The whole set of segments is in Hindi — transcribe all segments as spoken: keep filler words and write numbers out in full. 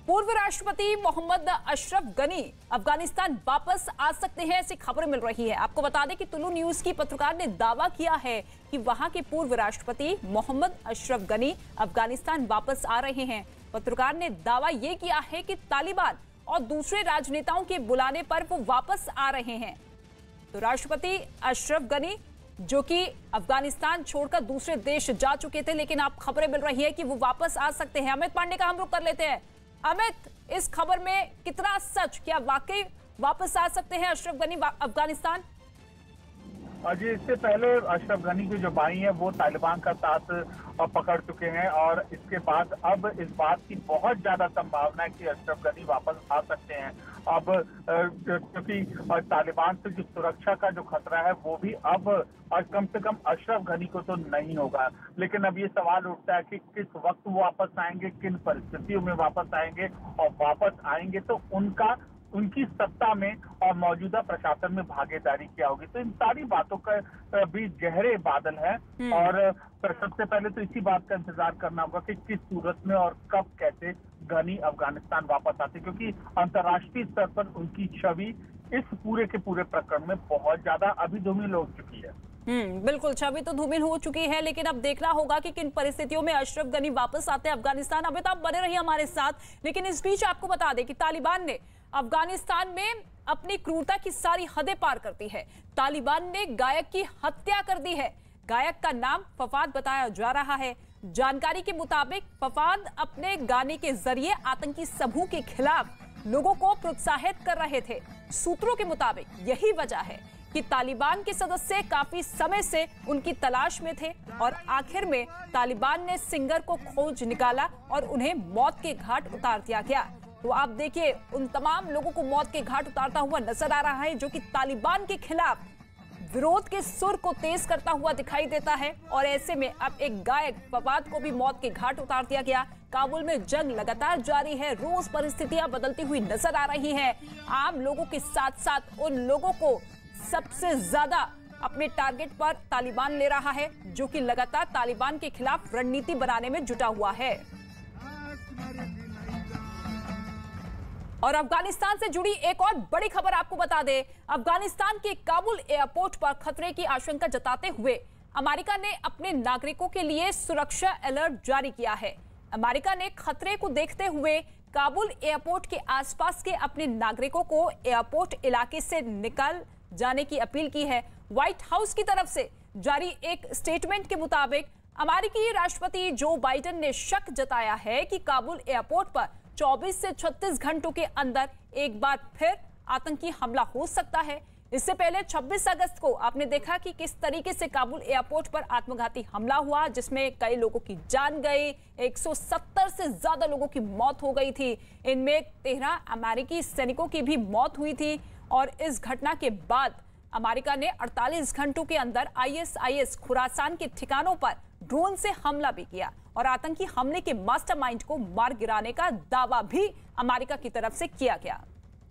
पूर्व राष्ट्रपति मोहम्मद अशरफ गनी अफगानिस्तान वापस आ सकते हैं, ऐसी खबर मिल रही है। आपको बता दें कि तुलु न्यूज की पत्रकार ने दावा किया है कि वहां के पूर्व राष्ट्रपति मोहम्मद अशरफ गनी अफगानिस्तान वापस आ रहे हैं। पत्रकार ने दावा यह किया है कि तालिबान और दूसरे राजनेताओं के बुलाने पर वो वापस आ रहे हैं। तो राष्ट्रपति अशरफ गनी जो कि अफगानिस्तान छोड़कर दूसरे देश जा चुके थे, लेकिन अब खबरें मिल रही है कि वो वापस आ सकते हैं। अमित पांडे का हम रुख कर लेते हैं। अमित, इस खबर में कितना सच, क्या वाकई वापस आ सकते हैं अशरफ गनी अफगानिस्तान? जी, इससे पहले अशरफ गनी के जो भाई हैं वो तालिबान का साथ पकड़ चुके हैं और इसके बाद अब इस बात की बहुत ज्यादा संभावना है कि अशरफ गनी वापस आ सकते हैं। अब क्योंकि तालिबान से जो सुरक्षा का जो खतरा है वो भी अब कम से कम अशरफ गनी को तो नहीं होगा, लेकिन अब ये सवाल उठता है कि किस वक्त वो वापस आएंगे, किन परिस्थितियों में वापस आएंगे, और वापस आएंगे तो उनका उनकी सत्ता में और मौजूदा प्रशासन में भागीदारी क्या होगी। तो इन सारी बातों का भी गहरे बादल है और सबसे पहले तो इसी बात का इंतजार करना होगा कि किस सूरत में और कब कैसे गनी अफगानिस्तान वापस आते, क्योंकि अंतर्राष्ट्रीय स्तर पर उनकी छवि इस पूरे के पूरे प्रकरण में बहुत ज्यादा अभी धूमिल हो चुकी है। हम्म बिल्कुल, छवि तो धूमिल हो चुकी है, लेकिन अब देखना होगा कि किन परिस्थितियों में अशरफ गनी वापस आते हैं अफगानिस्तान। अभी तो आप बने रहिए हमारे साथ, लेकिन इस बीच आपको बता दें कि तालिबान ने अफगानिस्तान में अपनी क्रूरता की सारी हदें पार कर दी है। तालिबान ने गायक की हत्या कर दी है। गायक का नाम फवाद बताया जा रहा है। जानकारी के मुताबिक फवाद अपने गाने के जरिए आतंकी समूह के खिलाफ लोगों को प्रोत्साहित कर रहे थे। सूत्रों के मुताबिक यही वजह है कि तालिबान के सदस्य काफी समय से उनकी तलाश में थे और आखिर में तालिबान ने सिंगर को खोज निकाला और उन्हें मौत के घाट उतार दिया गया। तो आप देखिए, उन तमाम लोगों को मौत के घाट उतारता हुआ नजर आ रहा है जो कि तालिबान के खिलाफ विरोध के सुर को तेज करता हुआ दिखाई देता है। और ऐसे में अब एक गायक फवाद को भी मौत के घाट उतार दिया गया। काबुल में जंग लगातार जारी है, रोज परिस्थितियां बदलती हुई नजर आ रही हैं। आम लोगों के साथ साथ उन लोगों को सबसे ज्यादा अपने टारगेट पर तालिबान ले रहा है जो कि लगातार तालिबान के खिलाफ रणनीति बनाने में जुटा हुआ है। और अफगानिस्तान से जुड़ी एक और बड़ी खबर आपको बता दें। अफगानिस्तान के काबुल एयरपोर्ट पर खतरे की आशंका जताते हुए अमेरिका ने अपने नागरिकों के लिए सुरक्षा अलर्ट जारी किया है। अमेरिका ने खतरे को देखते हुए काबुल एयरपोर्ट के आसपास के अपने नागरिकों को एयरपोर्ट इलाके से निकल जाने की अपील की है। व्हाइट हाउस की तरफ से जारी एक स्टेटमेंट के मुताबिक अमेरिकी राष्ट्रपति जो बाइडेन ने शक जताया है कि काबुल एयरपोर्ट पर चौबीस से छत्तीस घंटों के अंदर एक बार फिर आतंकी हमला हो सकता है। इससे पहले छब्बीस अगस्त को आपने देखा कि किस तरीके से काबुल एयरपोर्ट पर आत्मघाती हमला हुआ, जिसमें कई लोगों की जान गई, एक सौ सत्तर से ज्यादा लोगों की मौत हो गई थी। इनमें तेरह अमेरिकी सैनिकों की भी मौत हुई थी। और इस घटना के बाद अमेरिका ने अड़तालीस घंटों के अंदर आईएसआईएस खुरासान के ठिकानों पर ड्रोन से हमला भी किया और आतंकी हमले के मास्टरमाइंड को मार गिराने का दावा भी अमेरिका की तरफ से किया गया।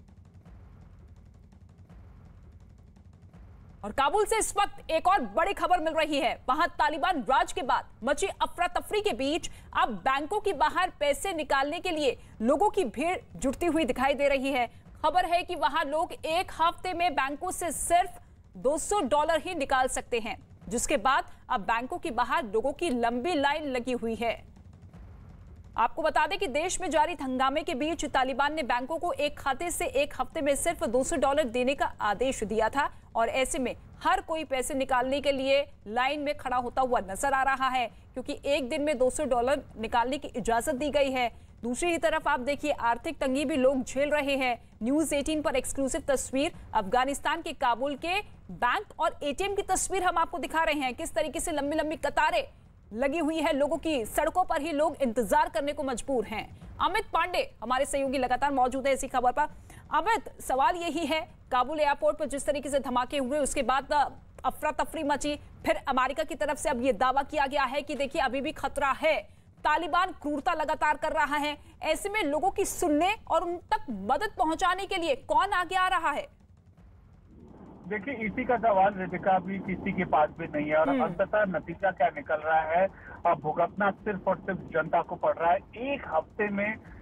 और काबुल से इस वक्त एक और बड़ी खबर मिल रही है। वहां तालिबान राज के बाद मची अफरा तफरी के बीच अब बैंकों के बाहर पैसे निकालने के लिए लोगों की भीड़ जुटती हुई दिखाई दे रही है। खबर है कि वहां लोग एक हफ्ते में बैंकों से सिर्फ दो सौ डॉलर ही निकाल सकते हैं, जिसके बाद अब बैंकों के बाहर लोगों की लंबी लाइन लगी हुई है। आपको बता दें कि देश में जारी हंगामे के बीच तालिबान ने बैंकों को एक खाते से एक हफ्ते में सिर्फ दो सौ डॉलर देने का आदेश दिया था और ऐसे में हर कोई पैसे निकालने के लिए लाइन में खड़ा होता हुआ नजर आ रहा है, क्योंकि एक दिन में दो सौ डॉलर निकालने की इजाजत दी गई है। दूसरी ही तरफ आप देखिए, आर्थिक तंगी भी लोग झेल रहे हैं। न्यूज अठारह पर एक्सक्लूसिव तस्वीर अफगानिस्तान के काबुल के बैंक और एटीएम की तस्वीर हम आपको दिखा रहे हैं। किस तरीके से लंबी लंबी कतारें लगी हुई है लोगों की, सड़कों पर ही लोग इंतजार करने को मजबूर हैं। अमित पांडे हमारे सहयोगी लगातार मौजूद है इसी खबर पर। अमित, सवाल यही है, काबुल एयरपोर्ट पर जिस तरीके से धमाके हुए उसके बाद अफरा तफरी मची, फिर अमेरिका की तरफ से अब यह दावा किया गया है कि देखिए अभी भी खतरा है, तालिबान क्रूरता लगातार कर रहा है। ऐसे में लोगों की सुनने और उन तक मदद पहुंचाने के लिए कौन आगे आ रहा है? देखिए, इसी का सवाल रितिका भी किसी के पास भी नहीं है और अंततः नतीजा क्या निकल रहा है, अब भुगतना सिर्फ और सिर्फ जनता को पड़ रहा है। एक हफ्ते में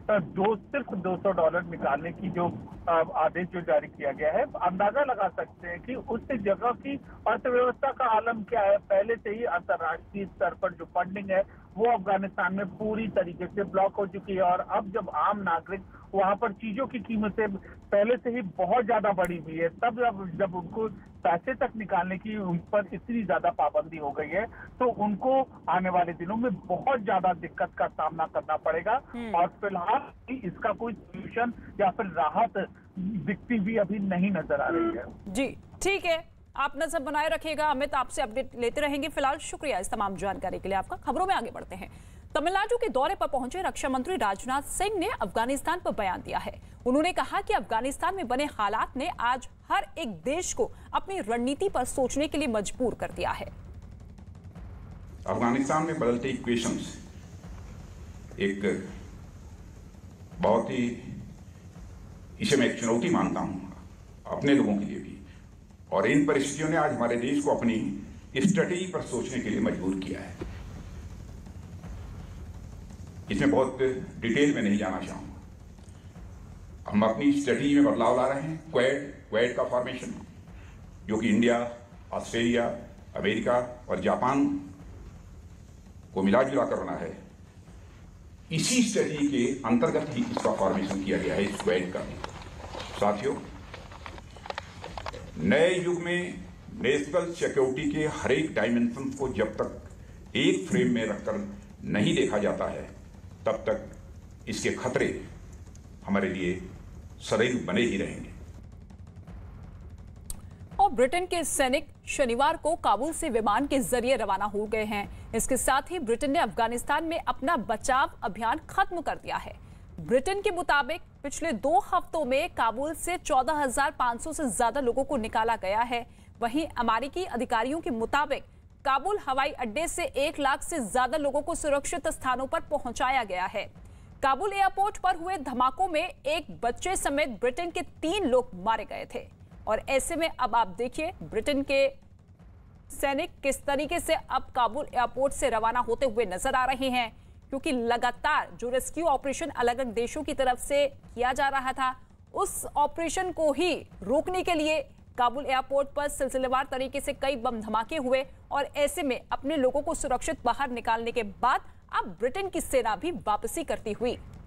दो सिर्फ दो सौ डॉलर निकालने की जो आदेश जो जारी किया गया है, अंदाजा लगा सकते हैं कि उस जगह की अर्थव्यवस्था का आलम क्या है। पहले से ही अंतर्राष्ट्रीय स्तर पर जो फंडिंग है वो अफगानिस्तान में पूरी तरीके से ब्लॉक हो चुकी है, और अब जब आम नागरिक वहां पर चीजों की कीमतें पहले से ही बहुत ज्यादा बढ़ी हुई है, तब जब जब उनको पैसे तक निकालने की उन पर इतनी ज्यादा पाबंदी हो गई है, तो उनको आने वाले दिनों में बहुत ज्यादा दिक्कत का सामना करना पड़ेगा। और फिलहाल इसका कोई सोल्यूशन या फिर राहत दिखती भी अभी नहीं नजर आ रही है। जी ठीक है, आप नजर बनाए रखिएगा। अमित, आपसे अपडेट लेते रहेंगे। फिलहाल शुक्रिया इस तमाम जानकारी के लिए आपका। खबरों में आगे बढ़ते हैं। तमिलनाडु के दौरे पर पहुंचे रक्षा मंत्री राजनाथ सिंह ने अफगानिस्तान पर बयान दिया है। उन्होंने कहा कि अफगानिस्तान में बने हालात ने आज हर एक देश को अपनी रणनीति पर सोचने के लिए मजबूर कर दिया है। अफगानिस्तान में बदलते इक्वेशंस एक बहुत ही, इसे मैं एक चुनौती मानता हूं अपने लोगों के लिए भी, और इन परिस्थितियों ने आज हमारे देश को अपनी स्ट्रेटेजी पर सोचने के लिए मजबूर किया है। इसमें बहुत डिटेल में नहीं जाना चाहूंगा। हम अपनी स्ट्रेटेजी में बदलाव ला रहे हैं। क्वेड क्वेड का फॉर्मेशन, जो कि इंडिया, ऑस्ट्रेलिया, अमेरिका और जापान को मिला जुला कर बना है, इसी स्ट्रेटेजी के अंतर्गत ही इसका फॉर्मेशन किया गया है, इस क्वेड का। साथियों, नए युग में नेशनल सिक्योरिटी के हर एक डायमेंशन को जब तक एक फ्रेम में रखकर नहीं देखा जाता है, तब तक इसके खतरे हमारे लिए सदैव बने ही रहेंगे। और ब्रिटेन के सैनिक शनिवार को काबुल से विमान के जरिए रवाना हो गए हैं। इसके साथ ही ब्रिटेन ने अफगानिस्तान में अपना बचाव अभियान खत्म कर दिया है। ब्रिटेन के मुताबिक पिछले दो हफ्तों में काबुल से चौदह हजार पाँच सौ से ज्यादा लोगों को निकाला गया है। वहीं अमेरिकी अधिकारियों के मुताबिक काबुल हवाई अड्डे से एक लाख से ज्यादा लोगों को सुरक्षित स्थानों पर पहुंचाया गया है। काबुल एयरपोर्ट पर हुए धमाकों में एक बच्चे समेत ब्रिटेन के तीन लोग मारे गए थे। और ऐसे में अब आप देखिए ब्रिटेन के सैनिक किस तरीके से अब काबुल एयरपोर्ट से रवाना होते हुए नजर आ रहे हैं, क्योंकि लगातार जो रेस्क्यू ऑपरेशन अलग अलग देशों की तरफ से किया जा रहा था, उस ऑपरेशन को ही रोकने के लिए काबुल एयरपोर्ट पर सिलसिलेवार तरीके से कई बम धमाके हुए। और ऐसे में अपने लोगों को सुरक्षित बाहर निकालने के बाद अब ब्रिटेन की सेना भी वापसी करती हुई